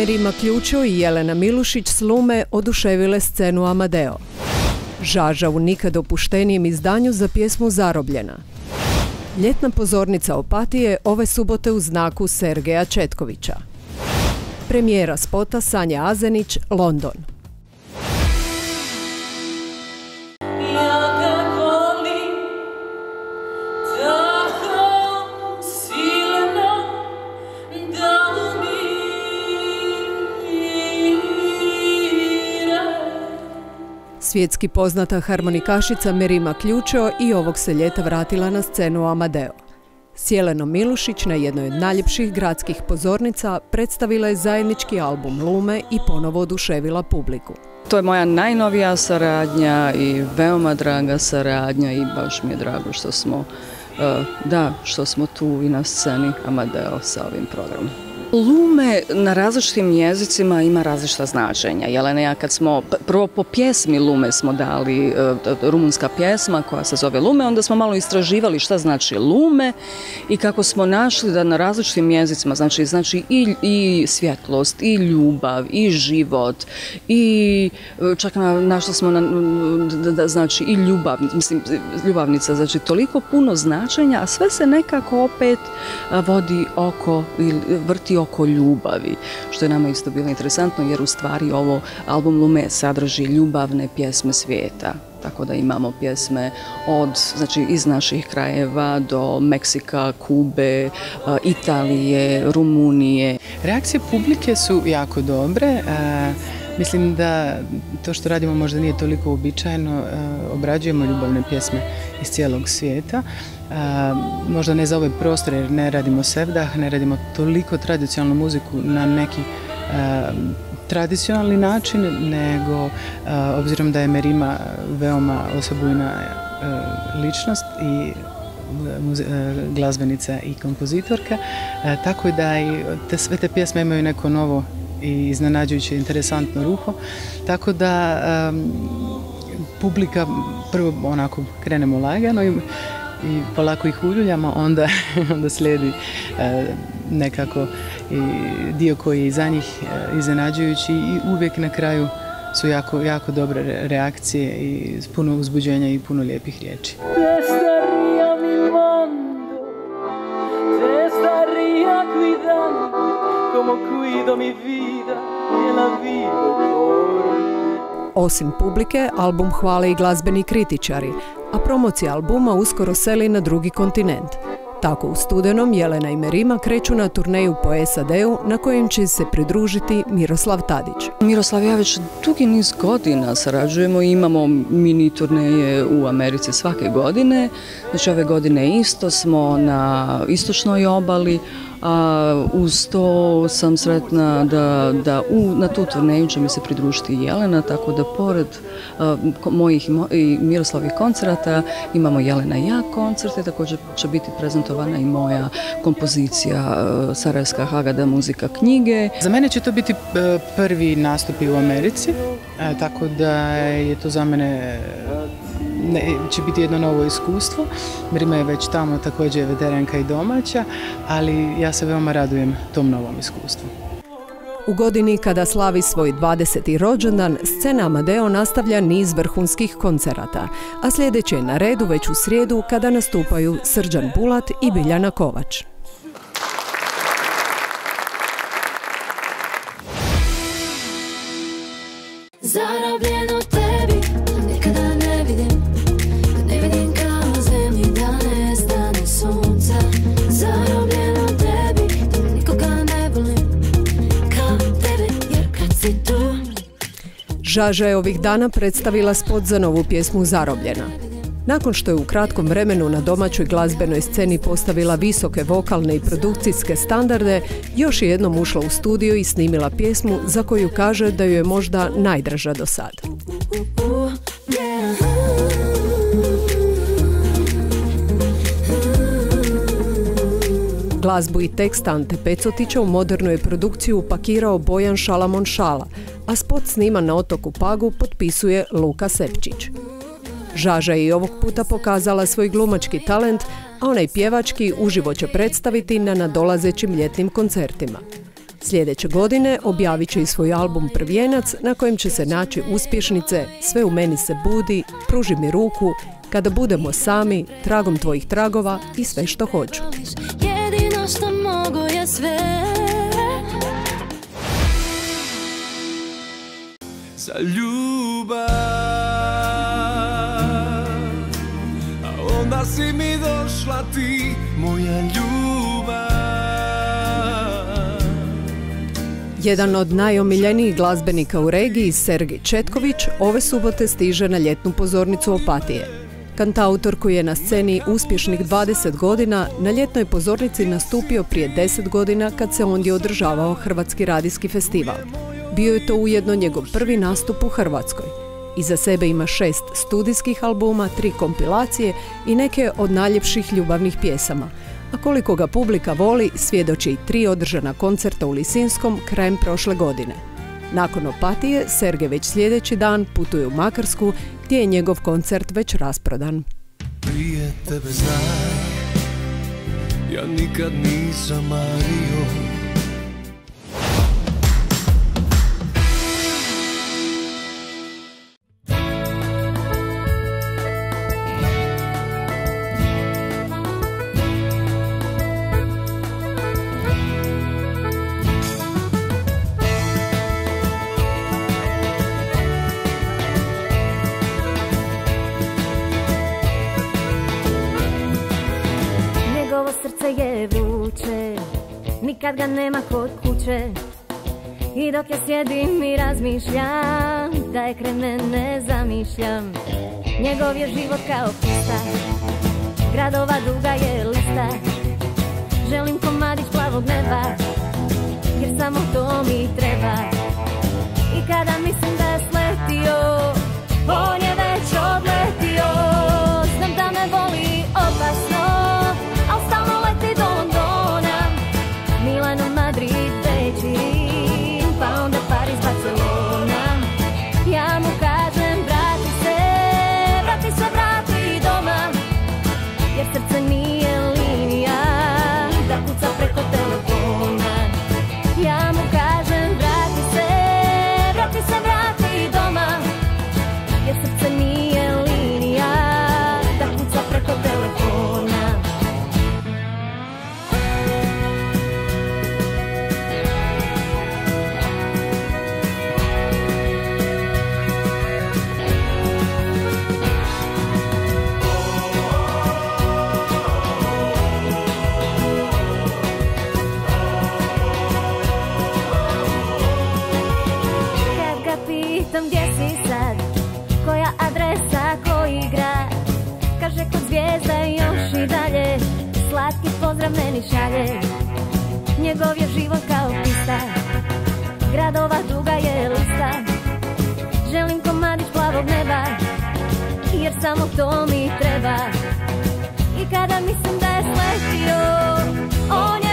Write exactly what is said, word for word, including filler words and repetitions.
Merima Ključo i Jelena Milušić s Lume oduševile scenu Amadeo. Žaža u nikad opuštenijem izdanju za pjesmu Zarobljena. Ljetna pozornica Opatije ove subote u znaku Sergeja Četkovića. Premijera spota Sanja Azenić, London. Svjetski poznata harmonikašica Merima Ključo i ovog se ljeta vratila na scenu Amadeo. S Jelenom Milušić na jednoj od najljepših gradskih pozornica predstavila je zajednički album Lume i ponovo oduševila publiku. To je moja najnovija saradnja i veoma draga saradnja i baš mi je drago što smo, da, što smo tu i na sceni Amadeo sa ovim programom. Lume na različitim jezicima ima različita značenja. Jelena, ja kad smo, prvo po pjesmi Lume smo dali uh, rumunska pjesma koja se zove Lume, onda smo malo istraživali šta znači Lume i kako smo našli da na različitim jezicima znači, znači i, i svjetlost, i ljubav, i život, i čak na, našli smo na, da, da, znači i ljubav, mislim, ljubavnica, znači toliko puno značenja, a sve se nekako opet uh, vodi oko ili vrti oko ljubavi, što je nama isto bilo interesantno jer u stvari ovo album Lume sadrži ljubavne pjesme svijeta. Tako da imamo pjesme od, znači, iz naših krajeva do Meksika, Kube, Italije, Rumunije. Reakcije publike su jako dobre. Mislim da to što radimo možda nije toliko uobičajeno, obrađujemo ljubavne pjesme iz cijelog svijeta. Možda ne za ove prostore jer ne radimo sevdah, ne radimo toliko tradicionalnu muziku na neki tradicionalni način, nego obzirom da je Merima veoma osobujna ličnost i glazbenica i kompozitorka, tako da i te, sve te pjesme imaju neko novo i iznenađujuće interesantno ruho, tako da um, publika prvo onako krenemo lagano i, i polako ih uljuljamo, onda, onda slijedi uh, nekako i dio koji je iza njih uh, iznenađujući i uvijek na kraju su jako, jako dobre reakcije i puno uzbuđenja i puno lijepih riječi. Osim publike, album hvale i glazbeni kritičari, a promocija albuma uskoro seli na drugi kontinent. Tako u studenom Jelena i Merima kreću na turneju po S A D-u na kojem će se pridružiti Miroslav Tadić. Miroslav i ja već dugi niz godina sarađujemo i imamo mini turneje u Americi svake godine. Znači ove godine isto smo na istočnoj obali, a uz to sam sretna da, da u, na tu turneju će mi se pridružiti i Jelena, tako da pored a, mojih i Miroslavih koncerata imamo Jelena i ja koncerte, također će biti prezentovana i moja kompozicija a, Sarajevska Hagada muzika knjige. Za mene će to biti prvi nastupi u Americi, a, tako da je to za mene Ne, će biti jedno novo iskustvo. Merima je već tamo, također je veteranka i domaća, ali ja se veoma radujem tom novom iskustvu. U godini kada slavi svoj dvadeseti rođendan, scena Amadeo nastavlja niz vrhunskih koncerata, a sljedeće je na redu već u srijedu kada nastupaju Srđan Bulat i Biljana Kovač. Zarobljeno tebi, nikada ne vidim, da ne vidim kao zemlji, da nestane sunca. Zarobljeno tebi, da nikoga ne volim, kao tebe, jer kad si tu. Žaža je ovih dana predstavila spot za novu pjesmu Zarobljena. Nakon što je u kratkom vremenu na domaćoj glazbenoj sceni postavila visoke vokalne i produkcijske standarde, još je jednom ušla u studio i snimila pjesmu za koju kaže da ju je možda najdraža do sad. Glazbu i tekst Ante Pecotića u modernu je produkciju upakirao Bojan Šalamon Šala, a spot sniman na otoku Pagu potpisuje Luka Sepčić. Žaža je i ovog puta pokazala svoj glumački talent, a onaj pjevački uživo će predstaviti na nadolazećim ljetnim koncertima. Sljedeće godine objavit će i svoj album Prvijenac na kojem će se naći uspješnice Sve u meni se budi, Pruži mi ruku, Kada budemo sami, Tragom tvojih tragova i Sve što hoću. Jedino što mogu je sve. Za ljubav, a onda si mi došla ti, moja ljubav. Jedan od najomiljenijih glazbenika u regiji, Sergej Četković, ove subote stiže na ljetnu pozornicu Opatije. Kantautor koji je na sceni uspješnih dvadeset godina, na ljetnoj pozornici nastupio prije deset godina kad se ondje održavao Hrvatski radijski festival. Bio je to ujedno njegov prvi nastup u Hrvatskoj. Iza sebe ima šest studijskih albuma, tri kompilacije i neke od najljepših ljubavnih pjesama. A koliko ga publika voli, svjedoči i tri održana koncerta u Lisinskom krajem prošle godine. Nakon Opatije, Sergej već sljedeći dan putuje u Makarsku, gdje je njegov koncert već rasprodan. Prije tebe znam, ja nikad nisam mario. Srce je vruće, nikad ga nema kod kuće. I dok ja sjedim i razmišljam, da je krene ne zamišljam. Njegov je život kao pista, gradova duga je lista. Želim komadić plavog neba, jer samo to mi treba. I kada mislim da je sletio, on je već odletio. Znam da me voli opasno, al stalno leti do Londona. Milano, Madrid, Beč i Rim, pa onda Pariz, Barcelona. Ja mu kažem vrati se, vrati se, vrati doma, jer srce nije linija da kuca preko telefona. Ja mu kažem vrati se, vrati se, vrati doma, jer srce nije linija da kuca preko telefona. Pitam gdje si sad, koja adresa, koji grad. Kaže kod Zvijezda još i dalje, slatki pozdrav meni šalje. Njegov je život kao pista, gradova duga je lista. Želim komadić plavog neba, jer samo to mi treba. I kada mislim da je sletio, on